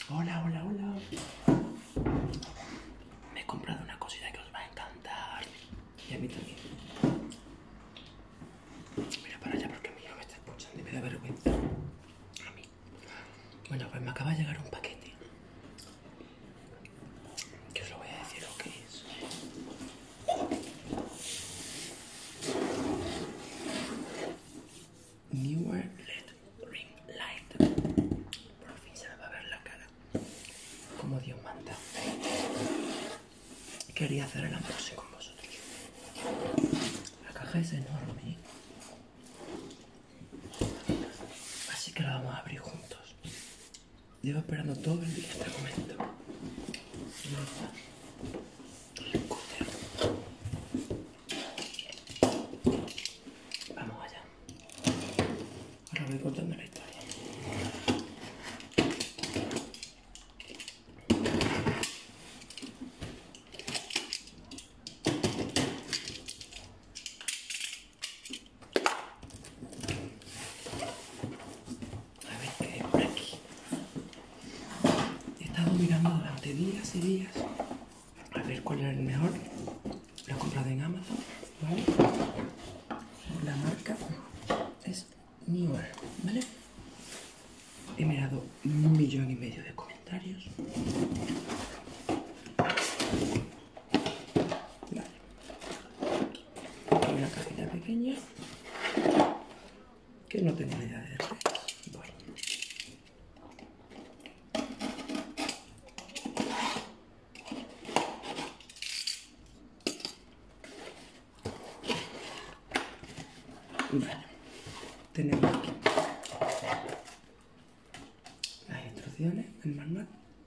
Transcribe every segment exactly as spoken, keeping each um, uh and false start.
Hola, hola, hola. Me he comprado una cosita que os va a encantar. Y a mí también. Mira para allá porque a mí no me está escuchando y me da vergüenza. A mí. Bueno, pues me acaba de llegar un paquete. Que os lo voy a decir lo que es. Neewer L E D Ring Light. Por fin se me va a ver la cara. Como Dios manda. Quería hacer el unboxing con vosotros. La caja es enorme. Así que la vamos a abrir juntos. Llevo esperando todo el día este momento. El cúter. Vamos allá. Ahora voy contando la historia. A ver qué hay por aquí. He estado mirando durante días y días a ver cuál era el mejor. Lo he comprado en Amazon, ¿vale? La marca es Neewer, ¿vale? He mirado un millón y medio de comentarios. Vale. Una cajita pequeña que no tengo ni idea de qué es. Voy. Vale. Tenemos aquí las instrucciones, el manual.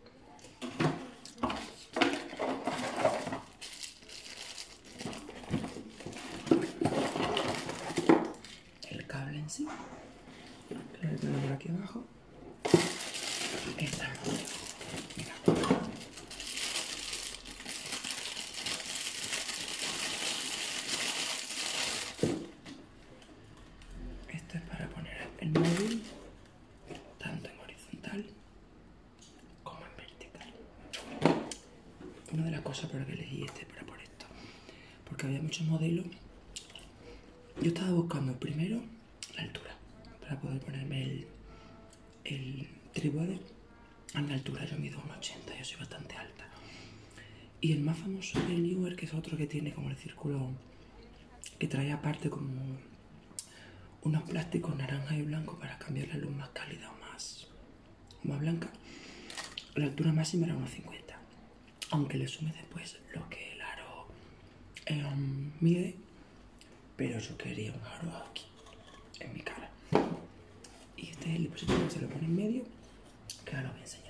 El cable en sí, que lo tengo por aquí abajo. Esta es la otra. Mira. Esto es para poner el móvil tanto en horizontal como en vertical. Una de las cosas por las que elegí este era por esto, porque había muchos modelos. Yo estaba buscando primero la altura para poder ponerme el, el trípode a la altura. Yo mido uno ochenta, yo soy bastante alta. Y el más famoso del Neewer, que es otro que tiene como el círculo, que trae aparte como unos plásticos naranja y blanco para cambiar la luz más cálida o más, más blanca. La altura máxima era uno cincuenta, aunque le sume después lo que el aro eh, mide, pero yo quería un aro aquí, en mi cara. Y este es el dispositivo que se lo pone en medio, que ahora lo voy a enseñar.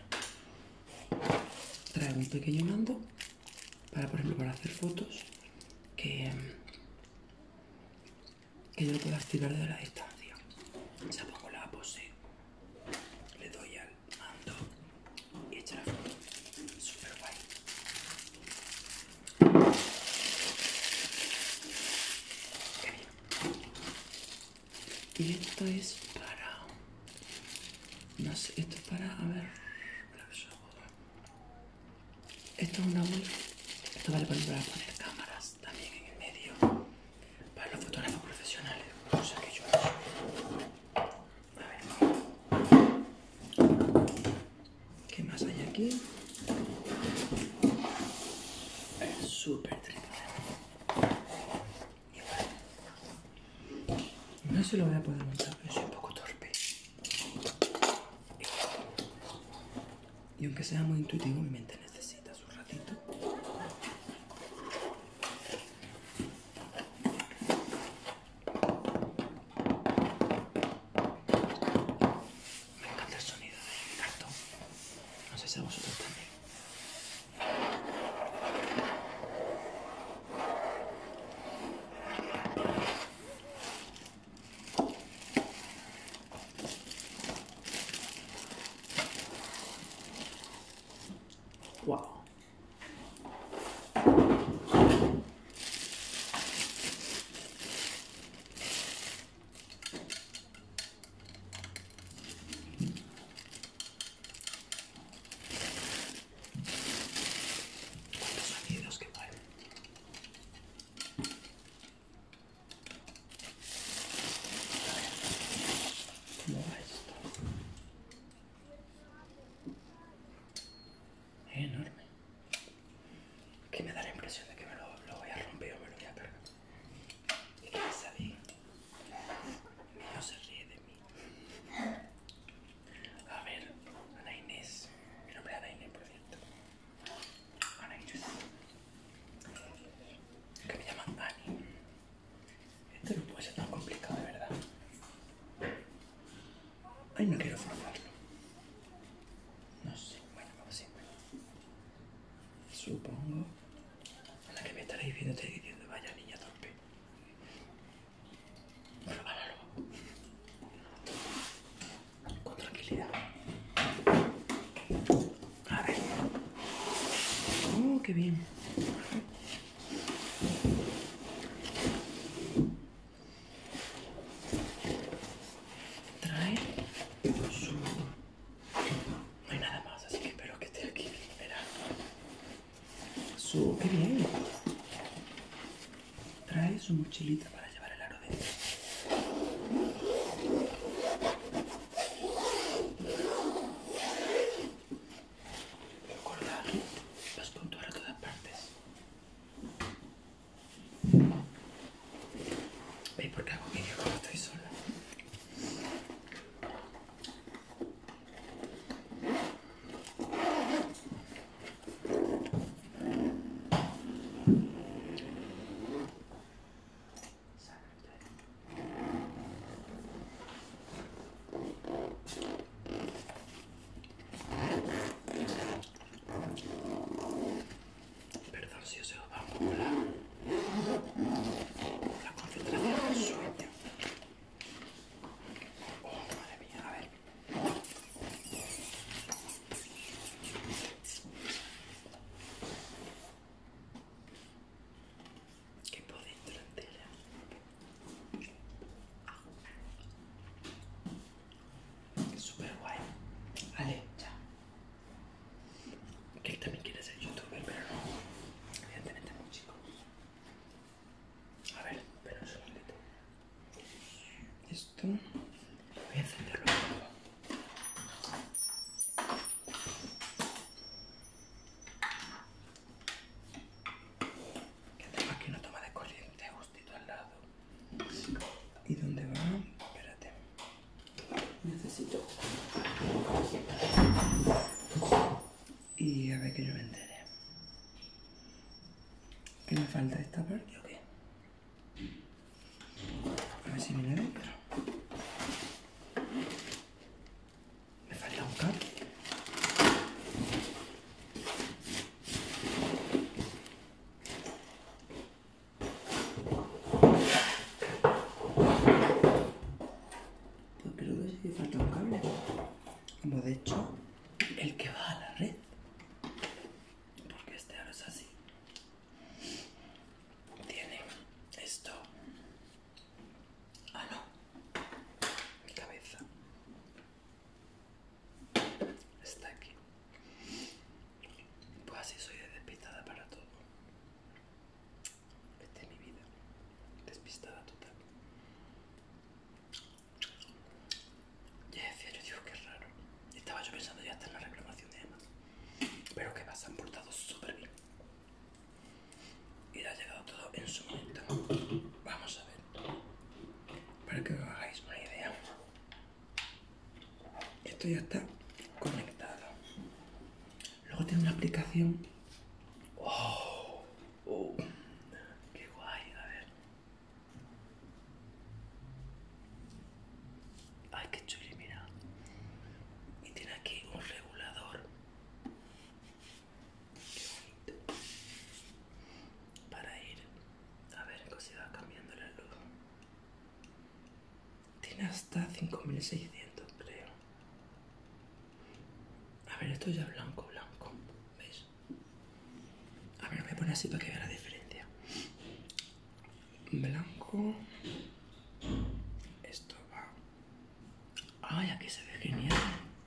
Trae un pequeño mando para, por ejemplo, para hacer fotos, que, que yo lo puedo activar desde la distancia. O sea, pongo la pose, le doy al mando y echa la foto. Súper guay. Qué bien. Y esto es para... No sé, esto es para... A ver... Esto es una bola. Esto vale para poner cámaras también en el medio. Para los fotógrafos profesionales. Cosa que yo hago. A ver. ¿Qué más hay aquí? Es súper trípode. No se lo voy a poder montar, pero soy un poco torpe. Y aunque sea muy intuitivo, mi mente necesita su ratito. Me encanta el sonido del cartón. No sé si a vosotros también. Wow. y no quiero forzarlo. No sé, bueno, como siempre. Supongo. A la que me estaréis viendo, estáis diciendo, vaya niña torpe. Bueno, ahora lo hago. Con tranquilidad. A ver. Oh, qué bien. Trae su... No hay nada más, así que espero que esté aquí. Verá. Su... ¡Qué bien! Trae su mochilita para llevar el aro dentro. Colgar los puntos a todas partes. ¿Veis por qué hago vídeo cuando estoy sola? Perdón si os va un poco la, la concentración del sueño. Oh, madre mía, a ver. Qué por dentro entera. Súper guay. Vale, ya. Que él también quiere ser youtuber, pero no. Evidentemente es muy chico. A ver, espera un segundito. Esto. Voy a encenderlo un poco. Que tengo aquí una toma de corriente justito al lado. ¿Y dónde va? Espérate. Necesito. Y a ver que yo me entere. ¿Qué me falta esta parte o qué? A ver si viene dentro. Me falta un cable. Pues creo que sí que falta un cable. Como de hecho, el que va a la red. Porque este ahora es así. Tiene esto. Ah, no. Mi cabeza. Está aquí. Pues así soy de despistada para todo. Esta es mi vida. Despistada total. Ya decía yo, digo, qué raro. Estaba yo pensando ya hasta en la reclamación de Emma. Pero que va, se han portado súper bien. Y le ha llegado todo en su momento. Vamos a ver. Para que os hagáis una idea. Esto ya está conectado. Luego tiene una aplicación. ¡Oh! ¡Oh! ¡Qué guay! A ver. ¡Ay, qué chuli! Mira. Y tiene aquí un regulador. ¡Qué bonito! Para ir a ver cómo se va cambiando la luz. Tiene hasta cinco mil seiscientos, creo. A ver, esto ya es blanco, blanco. ¿Veis? A ver, voy a poner así para que vea la diferencia. Blanco. Esto va. Ay, aquí se ve genial.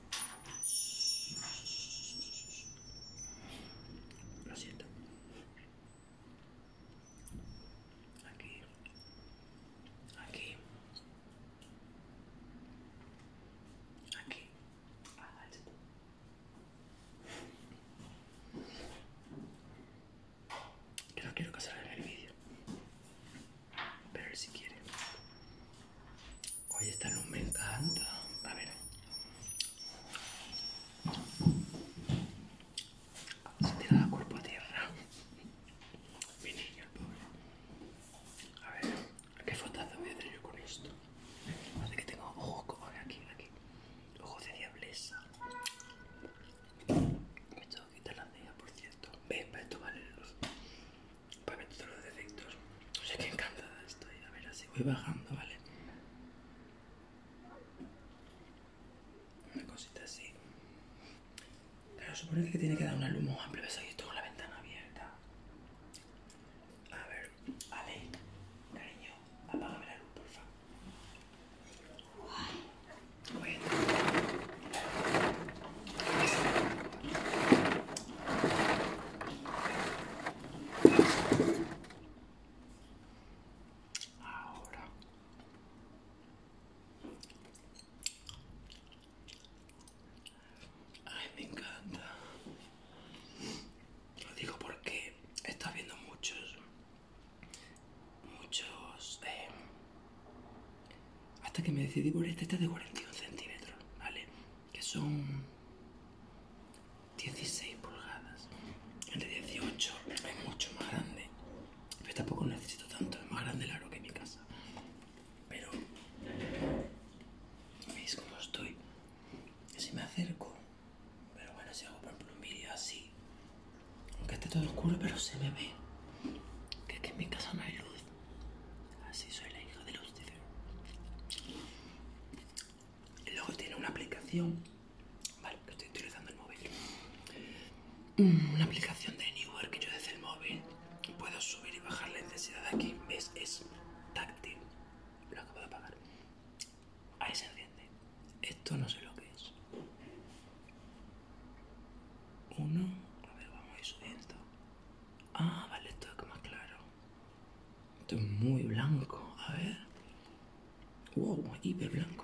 Lo siento. Aquí. Aquí. Aquí. Ah, esto. Que no quiero que salga en el vídeo. Pero él si quiere. voy bajando, ¿vale? Una cosita así. Claro, supone que tiene que dar una luz muy amplia. ¿Ves? Aquí estoy con la ventana abierta. A ver, Ale, cariño, apágame la luz, por favor. Bueno. Ahora. Ay, me encanta. Lo digo porque he estado viendo muchos, muchos, eh, hasta que me decidí por este, este es de cuarenta y un centímetros, ¿vale? Que son dieciséis pulgadas. El de dieciocho es mucho más grande, pero tampoco necesito tanto, es más grande el aro que mi casa. Pero, ¿veis cómo estoy? Si me acerco, pero bueno, si hago por ejemplo un vídeo así, aunque esté todo oscuro, pero se me ve que es que en mi casa no hay luz. Así soy la hija de Lucifer. Y luego tiene una aplicación, vale, que estoy utilizando el móvil. Una aplicación de Newer que yo desde el móvil puedo subir y bajar la intensidad de aquí. ¿Ves? Es táctil. Lo acabo de apagar. Ahí se enciende. Esto no sé lo que es. Uno. A ver, vamos a ir subiendo. Ah, vale, esto es más claro. Esto es muy blanco. A ver. Wow, hiper blanco.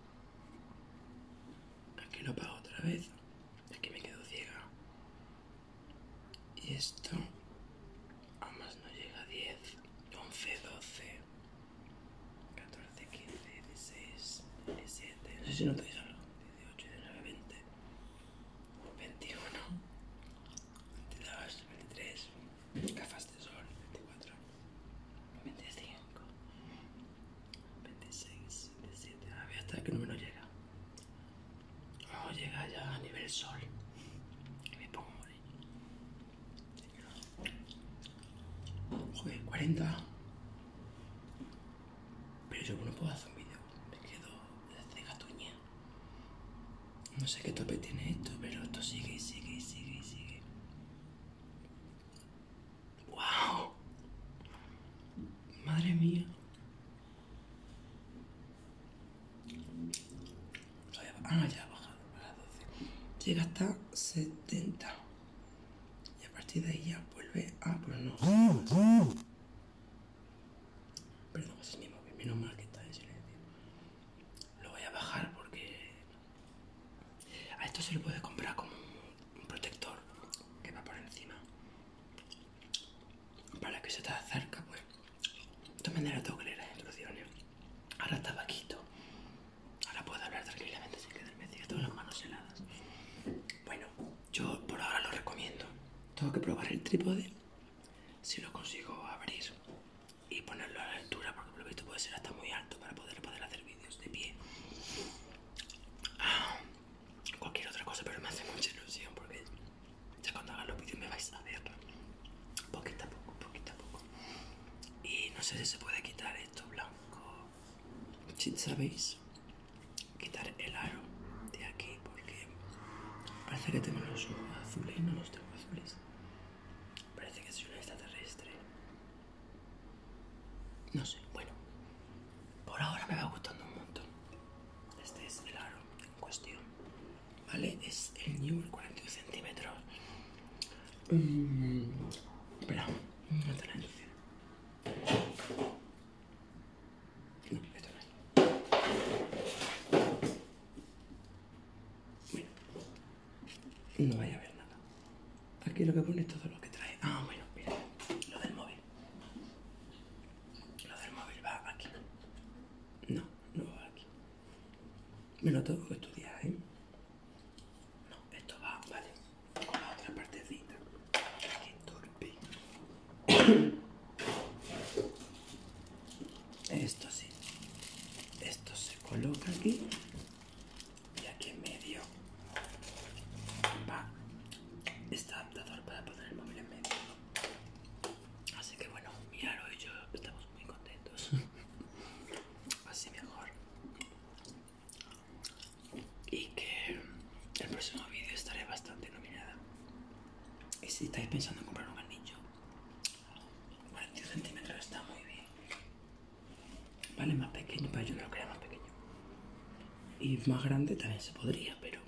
Aquí lo apago otra vez. Aquí me quedo ciega. Y esto a más no llega a diez, once, doce, catorce, quince, dieciséis, diecisiete. No sé si notáis algo. dieciocho, diecinueve, veinte, veintiuno, veintidós, veintitrés. Gafas de sol. veinticuatro, veinticinco, veintiséis, veintisiete. A ver hasta qué número llega. Oh, llega ya a nivel sol. Y me pongo moreno. Joder, cuarenta. Pero yo no puedo hacer un vídeo. Me quedo de gatuña. No sé qué tope tiene esto, pero esto sigue y sigue y sigue y sigue. ¡Wow! Madre mía. Ah, ya ha bajado a doce. Llega hasta setenta. Y a partir de ahí ya vuelve a... Pues no. Perdón, ese es mi móvil. Menos mal que está en silencio. Lo voy a bajar porque... A esto se le puede comprar como un protector que va por encima. Para que se te acerca, pues. De todas maneras tengo que leer las instrucciones. Ahora está vaquito. Ahora puedo hablar tranquilamente sin quedarme ciego. Tengo las manos heladas. Bueno, yo por ahora lo recomiendo. Tengo que probar el trípode. Si lo consigo abrir y ponerlo a la altura, porque por lo visto puede ser hasta muy alto para poder, poder hacer vídeos de pie. Ah, cualquier otra cosa, pero me hace mucha ilusión porque ya cuando haga los vídeos me vais a ver poquito a poco, poquito a poco. Y no sé si se puede quitar esto blanco, si sabéis, quitar el aro de aquí porque parece que tengo los ojos azules y no los tengo azules. Parece que soy un extraterrestre. No sé, bueno. Por ahora me va gustando un montón. Este es el aro en cuestión. ¿Vale? Es el Newer cuarenta centímetros. Mm, espera, no está la inducción. No, esto no es. Bueno, no vaya a ver nada. Aquí lo que pone es todo lo que trae. Ah, bueno, mira, lo del móvil. Lo del móvil va aquí. No, no va aquí. Me lo tengo que estudiar, ¿eh? No, esto va, vale, con la otra partecita. Qué torpe. Esto sí. Esto se coloca aquí. Y aquí en medio va este adaptador para poner el móvil en medio. Así que bueno, Milaro y yo estamos muy contentos. si estáis pensando en comprar un anillo, cuarenta centímetros está muy bien. Vale, más pequeño, para yo no lo quería más pequeño. Y más grande también se podría, pero